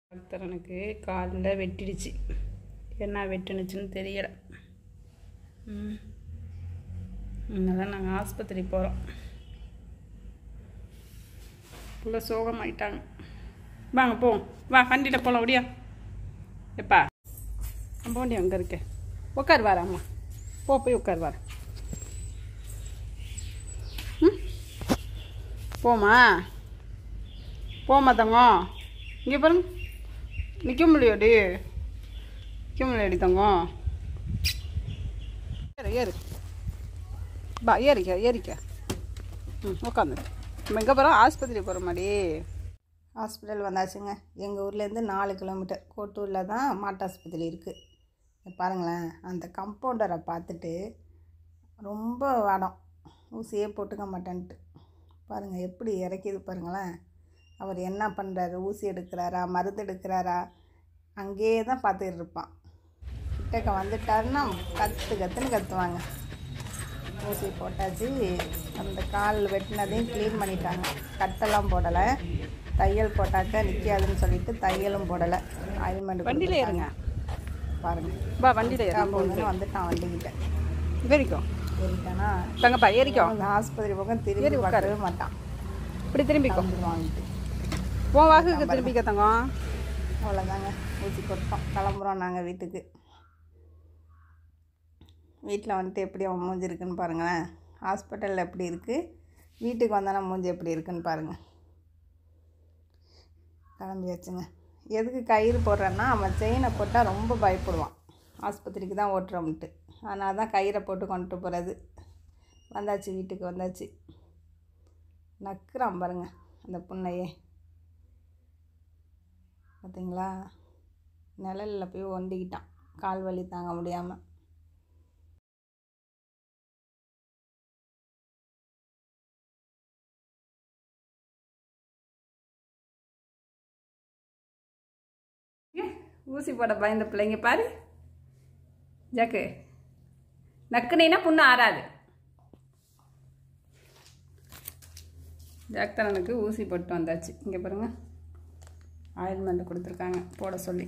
டாக்டரனுக்கு காலில் வெட்டிடுச்சு. என்ன வெட்டுனுச்சுன்னு தெரியலை. அதனால் நாங்கள் ஆஸ்பத்திரி போகிறோம். ஃபுல்லாக சோகமாயிட்டாங்க. வாங்க போவோம், வா வண்டியில் போகலாம். அப்படியா எப்பா போண்டி அங்கே இருக்க உட்கார் வார அம்மா போய் உட்கார் வார. போமா தங்கம். இங்கே பாருங்க, நிற்க முடியாடி, தங்கம். ஏறு பா, ஏறிக்க. உட்காந்து நம்ம எங்கே போகிறோம்? ஆஸ்பத்திரி போகிற மாதிரி. ஹாஸ்பிட்டல் வந்தாச்சுங்க. எங்கள் ஊர்லேருந்து 4 கிலோமீட்டர் கோட்டூரில் தான் மாட்டாஸ்பத்திரி இருக்குது. பாருங்களேன், அந்த கம்பவுண்டரை பார்த்துட்டு ரொம்ப வாடம், ஊசியே போட்டுக்க மாட்டேன்ட்டு. பாருங்கள் எப்படி இறக்கிது பாருங்களேன். அவர் என்ன பண்ணுறாரு? ஊசி எடுக்கிறாரா, மருந்து எடுக்கிறாரா? அங்கேயே தான் பார்த்துட்டு இருப்பான். கிட்டக்க வந்துட்டாருன்னா கத்துன்னு கத்துவாங்க. ஊசி போட்டாச்சு. அந்த கால் வெட்டினதையும் க்ளீன் பண்ணிட்டாங்க. கட்டெல்லாம் போடலை. தையல் போட்டாக்க நிற்காதுன்னு சொல்லிட்டு தையலும் போடலை. ஆயில்மெண்ட் வண்டியில் ஏறுங்க. பாருங்கள் பா, வண்டியில் ஏறும்போதுன்னு வந்துட்டான் வண்டிக்கிட்ட. ஏறிட்டானா தங்கப்பா, ஏறிக்கோ. அந்த ஆஸ்பத்திரி பக்கம் திரும்பி பார்க்கவே மாட்டான். இப்படி திரும்பிக்கோ வாங்கிட்டு உன் வாக்குக்கு திரும்பிக்க தங்கம். அவ்வளோதாங்க, ஊசி போட்டோம், கிளம்புறோம் நாங்கள் வீட்டுக்கு. வீட்டில் வந்துட்டு எப்படி அவன் மூஞ்சி இருக்குன்னு பாருங்களேன். ஹாஸ்பிட்டலில் எப்படி இருக்குது, வீட்டுக்கு வந்தானா மூஞ்சி எப்படி இருக்குன்னு பாருங்கள். கிளம்பியாச்சுங்க. எதுக்கு கயிறு போடுறேன்னா, அவன் செயினை போட்டால் ரொம்ப பயப்படுவான். ஆஸ்பத்திரிக்கு தான் ஓட்டுறோம்ட்டு, அதனால தான் கயிறை போட்டு கொண்டுட்டு போகிறது. வந்தாச்சு, வீட்டுக்கு வந்தாச்சு. நக்குறான் பாருங்க அந்த புண்ணையே. பார்த்தீங்களா, நிழலில் போய் ஒண்டிக்கிட்டான், கால் வலி தாங்க முடியாமல். ஊசி போட பயந்த பிள்ளைங்க பாரு. ஜாக்கு நக்குனீன்னா புண்ணு ஆறாது. டாக்டரனுக்கு ஊசி போட்டு வந்தாச்சு. இங்கே பாருங்கள், ஆயில்மெண்ட் கொடுத்துருக்காங்க போட சொல்லி.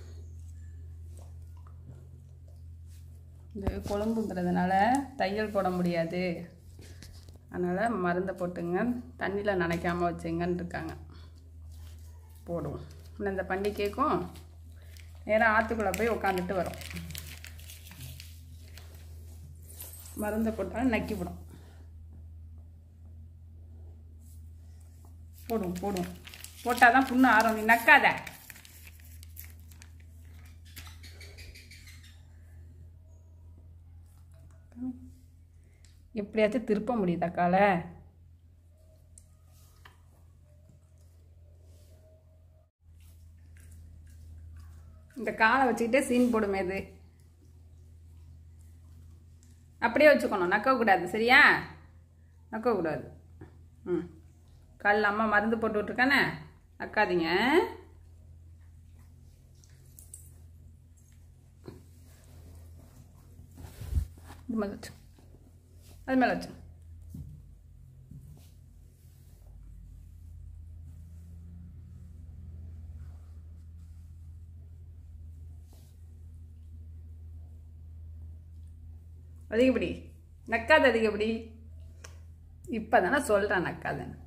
இது கொழும்புங்கிறதுனால தையல் போட முடியாது, அதனால் மருந்தை போட்டுங்க, தண்ணியில் நனைக்காமல் வச்சுங்கன்னு இருக்காங்க. போடுவோம். இன்னும் இந்த பண்டிகைக்கும் நேராக ஆற்றுக்குள்ளே போய் உட்காந்துட்டு வரோம். மருந்தை போட்டாலும் நக்கி விடும். போடுவோம் போட்டால் தான் புண்ணு ஆறும். நீ நக்காத. எப்படியாச்சும் திருப்ப முடியுதா காலை? இந்த காலை வச்சுக்கிட்டே சீன் போடுமே. இது அப்படியே வச்சுக்கணும், நக்கக்கூடாது. சரியா? நக்கக்கூடாது. காலில் அம்மா மருந்து போட்டு விட்ருக்கானே, நக்காதீங்க. இது மேலே வச்சு, அது மேலே வச்சு. அதிகப்படி நக்காத, அதிகப்படி. இப்போ தானே சொல்கிறேன் நக்காதன்னு.